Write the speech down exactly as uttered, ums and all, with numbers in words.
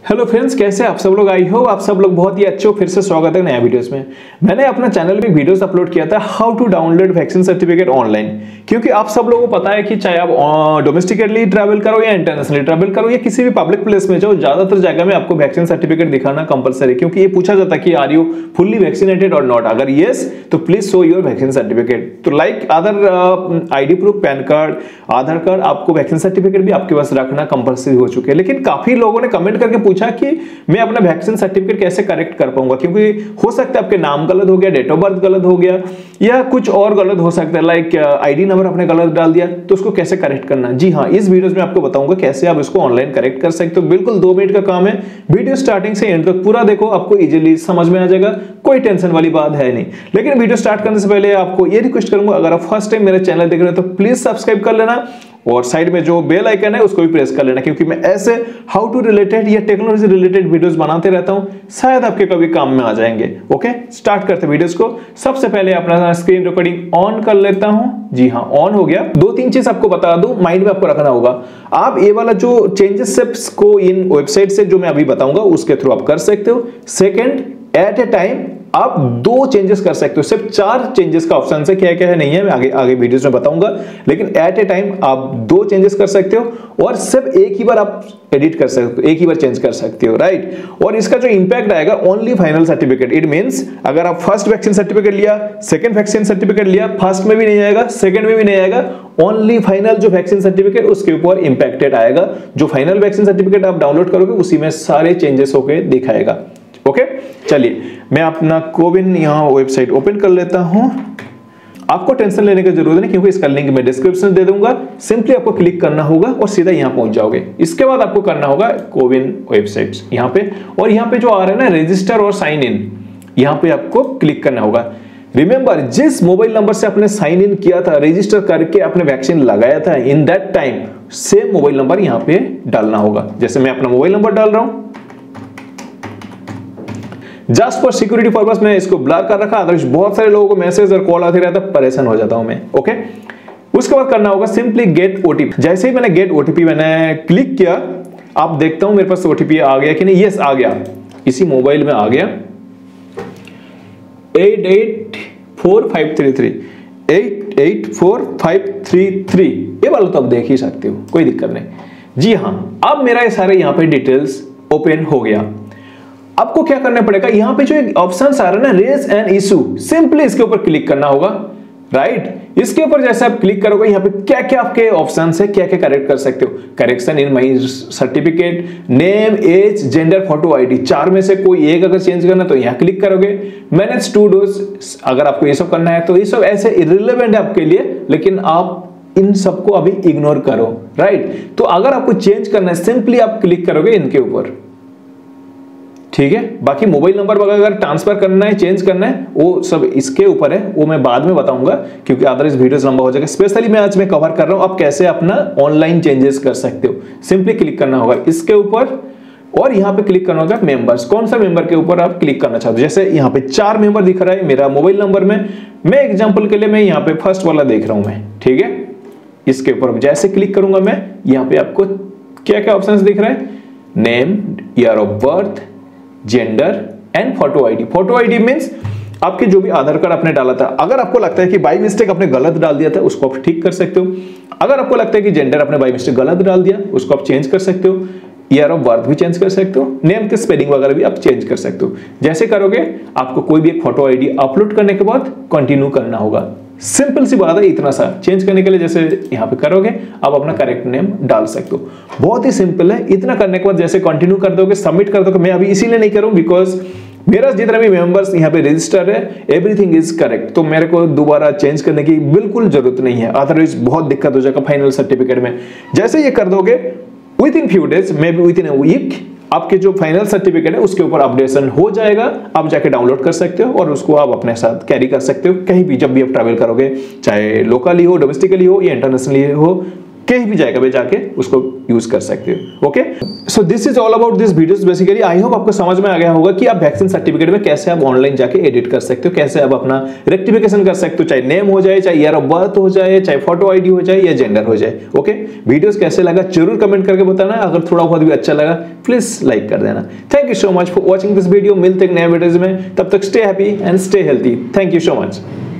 Hello friends, कैसे आप सब लोग? आई हो आप सब लोग बहुत ही अच्छे हो। फिर से स्वागत है नया वीडियोस में। मैंने अपना चैनल पे वीडियोस अपलोड किया था how to download vaccine certificate online, क्योंकि आप सब लोगों को पता है कि चाहे आप डोमेस्टिकली ट्रैवल करो या इंटरनेशनली ट्रैवल करो या किसी भी पब्लिक प्लेस में जाओ, ज्यादातर जगह में आपको वैक्सीन सर्टिफिकेट दिखाना कंपलसरी, क्योंकि ये पूछा जाता है कि आर यू फुल्ली वैक्सीनेटेड और नॉट। अगर येस तो please show your vaccine certificate. तो like other ID proof, PAN card, Aadhaar card, आपको वैक्सीन सर्टिफिकेट भी आपके पास रखना कंपलसरी हो चुके हैं। लेकिन काफी लोगों ने कमेंट करके पूछा कि मैं अपना वैक्सीन सर्टिफिकेट कैसे करेक्ट कर पाऊंगा, क्योंकि हो सकता है आपके नाम गलत हो गया, डेट ऑफ बर्थ गलत हो गया या कुछ और गलत हो सकता है, लाइक आईडी नंबर आपने गलत डाल दिया, तो उसको कैसे करेक्ट करना। जी हाँ, इस वीडियो में आपको बताऊंगा कैसे आप इसको ऑनलाइन करेक्ट कर सकते हो। बिल्कुल दो मिनट का काम है। वीडियो स्टार्टिंग से एंड तक पूरा देखो, आपको इजीली समझ में आ जाएगा, कोई टेंशन वाली बात है नहीं। लेकिन वीडियो स्टार्ट करने से पहले आपको ये रिक्वेस्ट करूंगा, अगर आप फर्स्ट टाइम मेरे चैनल देख रहे हो तो प्लीज सब्सक्राइब कर लेना और साइड में जो बेल आइकन है उसको भी प्रेस कर लेना, क्योंकि मैं ऐसे हाउ टू रिलेटेड या टेक्नोलॉजी रिलेटेड वीडियोस बनाते रहता हूं, शायद आपके कभी काम में आ जाएंगे। ओके, स्टार्ट करते हैं वीडियोस को। सबसे पहले अपना स्क्रीन रिकॉर्डिंग ऑन कर लेता हूं। जी हाँ, ऑन हो गया। दो तीन चीज आपको बता दूं, माइंड में आपको रखना होगा। आप ये वाला जो चेंजेस को इन वेबसाइट से जो मैं अभी बताऊंगा उसके थ्रू आप कर सकते हो। सेकेंड, एट ए टाइम आप दो चेंजेस कर सकते हो। सिर्फ चार चेंजेस का ऑप्शन है, क्या क्या है नहीं है मैं आगे आगे वीडियोस में बताऊंगा, लेकिन एट ए टाइम आप दो चेंजेस कर सकते हो और सिर्फ एक ही बार आप एडिट कर सकते हो, एक ही बार चेंज कर सकते हो, राइट। और इसका जो इंपैक्ट आएगा only final certificate. It means अगर आप फर्स्ट वैक्सीन सर्टिफिकेट लिया, सेकंड वैक्सीन सर्टिफिकेट लिया, फर्स्ट में भी नहीं आएगा, सेकंड में भी नहीं आएगा, ओनली फाइनल जो वैक्सीन सर्टिफिकेट उसके ऊपर इंपैक्टेड आएगा। जो फाइनल वैक्सीन सर्टिफिकेट आप डाउनलोड करोगे उसी में सारे चेंजेस होके दिखाएगा। ओके, चलिए मैं अपना कोविन यहाँ वेबसाइट ओपन कर लेता हूं। आपको टेंशन लेने की जरूरत नहीं, क्योंकि इसका लिंक मैं डिस्क्रिप्शन में दे दूंगा। सिंपली आपको क्लिक करना होगा और सीधा यहाँ पहुंच जाओगे। इसके बाद आपको करना होगा कोविन वेबसाइट यहाँ पे, और यहाँ पे जो आ रहा है ना रजिस्टर और साइन इन, यहाँ पे आपको क्लिक करना होगा। रिमेंबर, जिस मोबाइल नंबर से आपने साइन इन किया था, रजिस्टर करके आपने वैक्सीन लगाया था, in that time same mobile number यहाँ पे डालना होगा। जैसे मैं अपना मोबाइल नंबर डाल रहा हूं, जस्ट फॉर सिक्योरिटी पर्पस मैं इसको ब्लर कर रखा, अदरवाइज बहुत सारे लोगों को मैसेज और कॉल आते रहता है, परेशान हो जाता हूं मैं। ओके, उसके बाद करना होगा सिंपली गेट ओटीपी। जैसे ही मैंने गेट ओटीपी मैंने क्लिक किया, आप देखता हूं मेरे पास ओटीपी आ गया कि नहीं। यस, आ गया, इसी मोबाइल में आ गया। Eight eight four five three three eight eight four five three three, ये वाला तो आप देख ही सकते हो, कोई दिक्कत नहीं। जी हाँ, अब मेरा ये सारे यहाँ पे डिटेल्स ओपन हो गया। आपको क्या करना पड़ेगा, यहां पे जो एक ऑप्शन आ रहा है ना, रेज एन इशू, सिंपली इसके ऊपर क्लिक करना होगा, राइट। इसके ऊपर जैसे आप क्लिक करोगे, यहाँ पे क्या क्या आपके ऑप्शंस है, क्या क्या करेक्ट कर सकते हो। Correction in my certificate, name, age, gender, photo, ID, चार में से कोई एक अगर चेंज करना तो यहाँ क्लिक करोगे। मैनेज टू डोज, अगर आपको ये सब करना है तो ये सब ऐसे इररिलेवेंट है आपके लिए, लेकिन आप इन सबको अभी इग्नोर करो, राइट। तो अगर आपको चेंज करना है, सिंपली आप क्लिक करोगे इनके ऊपर, ठीक है। बाकी मोबाइल नंबर अगर ट्रांसफर करना है, चेंज करना है, वो सब इसके ऊपर है, वो मैं बाद में बताऊंगा, क्योंकि अदरवाइज वीडियोस लंबा हो जाएगा। स्पेशली मैं आज मैं कवर कर रहा हूं आप कैसे अपना ऑनलाइन चेंजेस कर सकते हो। सिंपली क्लिक करना होगा इसके ऊपर और यहाँ पे क्लिक करना होगा मेंबर्स। कौन सा मेंबर के ऊपर आप क्लिक करना चाहते हो। जैसे यहाँ पे चार मेंबर दिख रहा है मेरा मोबाइल नंबर में, मैं एग्जाम्पल के लिए मैं यहाँ पे फर्स्ट वाला देख रहा हूं मैं, ठीक है। इसके ऊपर जैसे क्लिक करूंगा मैं, यहाँ पे आपको क्या क्या ऑप्शन दिख रहा है, name, year of birth, gender and photo ID. Photo ID means आपके जो भी आधार कार्ड आपने डाला था, अगर आपको लगता है कि बाय मिस्टेक आपने गलत डाल दिया था, उसको आप ठीक कर सकते हो। अगर आपको लगता है कि जेंडर आपने बाय मिस्टेक गलत डाल दिया, उसको आप चेंज कर सकते हो। ईयर ऑफ बर्थ भी चेंज कर सकते हो, नेम के स्पेलिंग वगैरह भी आप चेंज कर सकते हो। जैसे करोगे, आपको कोई भी एक फोटो आईडी अपलोड करने के बाद कंटिन्यू करना होगा। सिंपल सी बात है, इतना सा चेंज करने के लिए जैसे यहाँ पे करोगे, आप अपना करेक्ट नेम डाल सकते हो। बहुत ही सिंपल है। इतना करने के बाद जैसे कंटिन्यू कर दोगे, सबमिट कर दोगे। मैं अभी इसीलिए नहीं करूँ बिकॉज मेरा जितना भी मेंबर्स यहाँ पे रजिस्टर है, एवरीथिंग इज करेक्ट, तो मेरे को दोबारा चेंज करने की बिल्कुल जरूरत नहीं है, अदरवाइज बहुत दिक्कत हो जाएगा फाइनल सर्टिफिकेट में। जैसे ये कर दोगे, within few days, maybe within a week, आपके जो फाइनल सर्टिफिकेट है उसके ऊपर अपडेशन हो जाएगा। आप जाके डाउनलोड कर सकते हो और उसको आप अपने साथ कैरी कर सकते हो कहीं भी, जब भी आप ट्रैवल करोगे, चाहे लोकली हो, डोमेस्टिकली हो या इंटरनेशनली हो, कहीं भी जाएगा जाके उसको यूज कर सकते हो। Okay, so this is all about this videos basically. I hope आपको समझ में आ गया होगा कि आप वैक्सीन सर्टिफिकेट में कैसे आप ऑनलाइन जाके एडिट कर सकते हो, कैसे आप अपना रेक्टिफिकेशन कर सकते हो, चाहे नेम हो जाए, चाहे ईयर ऑफ बर्थ हो जाए, चाहे फोटो आईडी हो जाए या जेंडर हो जाए। ओके, वीडियोस कैसे लगा जरूर कमेंट करके बताना। अगर थोड़ा बहुत भी अच्छा लगा प्लीज लाइक कर देना। Thank you so much for watching this video. मिलते हैं नए वीडियोज में, तब तक stay happy and stay healthy. Thank you so much.